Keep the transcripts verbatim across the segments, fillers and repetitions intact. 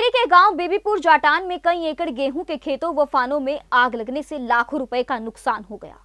जिले के गांव बेबीपुर जाटान में कई एकड़ गेहूं के खेतों व फानों में आग लगने से लाखों रुपए का नुकसान हो गया।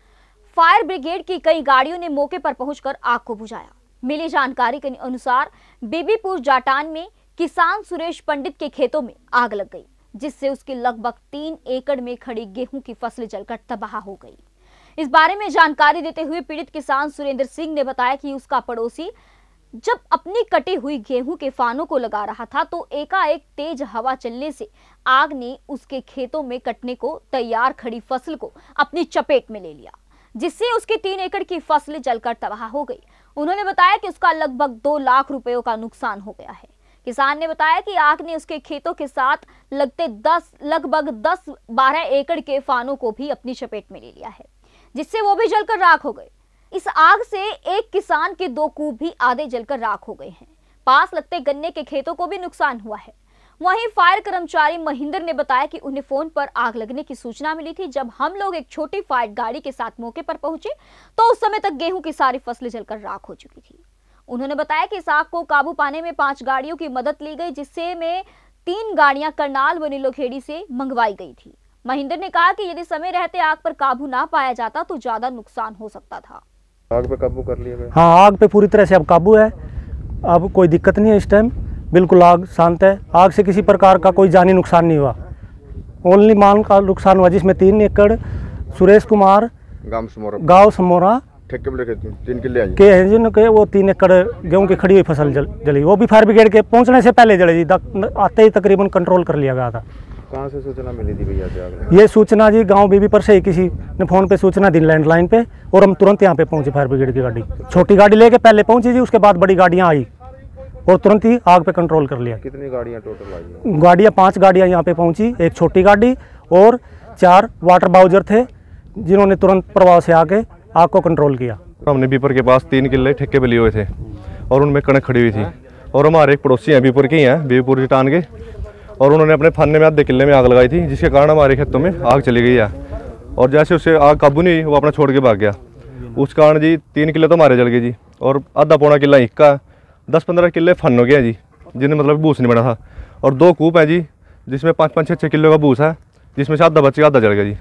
फायर ब्रिगेड की कई गाड़ियों ने मौके पर पहुंचकर आग को बुझाया। मिली जानकारी के अनुसार बेबीपुर जाटान में किसान सुरेश पंडित के खेतों में आग लग गई, जिससे उसकी लगभग तीन एकड़ में खड़ी गेहूं की फसल जलकर तबाह हो गई। इस बारे में जानकारी देते हुए पीड़ित किसान सुरेंद्र सिंह ने बताया कि उसका पड़ोसी जब अपनी कटी हुई गेहूं के फानों को लगा रहा था तो एकाएक तेज हवा चलने से आग ने उसके खेतों में कटने को तैयार खड़ी फसल को अपनी चपेट में ले लिया, जिससे उसकी तीन एकड़ की फसल जलकर तबाह हो गई। उन्होंने बताया कि उसका लगभग दो लाख रुपयों का नुकसान हो गया है। किसान ने बताया कि आग ने उसके खेतों के साथ लगते दस लगभग दस बारह एकड़ के फानों को भी अपनी चपेट में ले लिया है, जिससे वो भी जलकर राख हो गए। इस आग से एक किसान के दो कूप भी आधे जलकर राख हो गए हैं। पास लगते गन्ने के खेतों को भी नुकसान हुआ है। वहीं फायर कर्मचारी महेंद्र ने बताया कि उन्हें फोन पर आग लगने की सूचना मिली थी। जब हम लोग एक छोटी फायर गाड़ी के साथ मौके पर पहुंचे तो उस समय तक गेहूं की सारी फसलें जलकर राख हो चुकी थी। उन्होंने बताया कि इस आग को काबू पाने में पांच गाड़ियों की मदद ली गई, जिससे में तीन गाड़ियां करनाल व नीलोखेड़ी से मंगवाई गई थी। महेंद्र ने कहा कि यदि समय रहते आग पर काबू ना पाया जाता तो ज्यादा नुकसान हो सकता था। आग पे काबू कर लिया गया? हाँ, आग पे पूरी तरह से अब काबू है। अब कोई दिक्कत नहीं है, इस टाइम बिल्कुल आग शांत है। आग से किसी प्रकार का कोई जानी नुकसान नहीं हुआ। ओनली मान का नुकसान हुआ, जिसमें तीन एकड़ सुरेश कुमार गांव समोरा गांव समोरा ठेके में लेके तीन किले के हैं जिनके वो तीन एकड़ गेहूं की खड़ी हुई फसल जल, जली। वो भी फायर ब्रिगेड के पहुंचने से पहले जली जी, आते ही तकरीबन कंट्रोल कर लिया गया था। कहाँ से सूचना मिली थी भैया आग? ये सूचना जी गांव बीबी पर से ही किसी ने फोन पे सूचना दी लैंडलाइन पे, और हम तुरंत यहाँ पे पहुंचे। फायर ब्रिगेड की गाड़ी छोटी गाड़ी लेके पहले पहुंची जी, उसके बाद बड़ी गाड़ियाँ आई और तुरंत ही आग पे कंट्रोल कर लिया। कितनी गाड़ियाँ टोटल आई? गाड़ियाँ पांच गाड़ियाँ यहाँ पे पहुंची, एक छोटी गाड़ी और चार वाटर बाउजर थे, जिन्होंने तुरंत प्रभाव से आके आग को कंट्रोल किया। हमने बीपर के पास तीन किले ठेके पे लिए हुए थे और उनमें कणक खड़ी हुई थी, और हमारे एक पड़ोसी हैं बीपुर के ही हैं, बीपुर जटान के, और उन्होंने अपने फाने में आधे किले में आग लगाई थी, जिसके कारण हमारे खेतों में आग चली गई है। और जैसे उससे आग काबू नहीं हुई, वो अपना छोड़ के भाग गया। उस कारण जी तीन किले तो हमारे जल गए जी, और आधा पौना किला इक्का, दस पंद्रह किले फन हो गए जी, जिन्हें मतलब भूस नहीं बना था। और दो कूप हैं जी, जिसमें पाँच पाँच छः छः किलो का भूस है, जिसमें से आधा बच गया, आधा जल गया जी।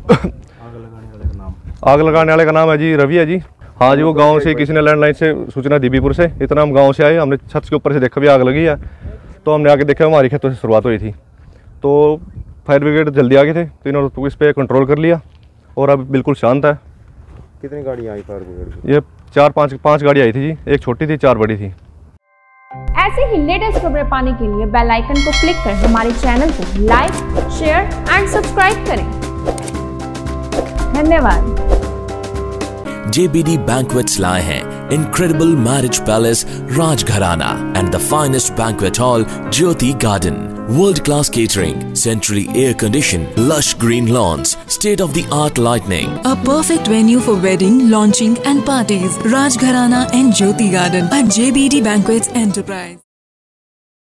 आग लगाने वाले का नाम है जी रवि है जी। हाँ जी, वो गांव से किसी ने लैंडलाइन से सूचना दी बीपुर से, इतना हम गांव से आए, हमने छत के ऊपर से देखा भी आग लगी है, तो हमने आके देखा हमारी खेतों से शुरुआत हुई थी। तो फायर ब्रिगेड जल्दी आ गए थे, तो इन्होंने इस पर कंट्रोल कर लिया और अब बिल्कुल शांत है। कितनी गाड़ियाँ आई फायर ब्रिगेड? ये चार पाँच पाँच गाड़ी आई थी जी, एक छोटी थी, चार बड़ी थी। ऐसे ही लेटेस्ट खबरें पाने के लिए बेल आइकन को क्लिक कर हमारे चैनल को लाइक, शेयर एंड सब्सक्राइब करें। धन्यवाद। J B D Banquets लाए हैं incredible marriage palace Rajgharana and the finest banquet hall Jyoti Garden. World-class catering, centrally air-conditioned, lush green lawns, state-of-the-art lighting. A perfect venue for wedding, launching and parties. Rajgharana and Jyoti Garden at J B D Banquets Enterprise.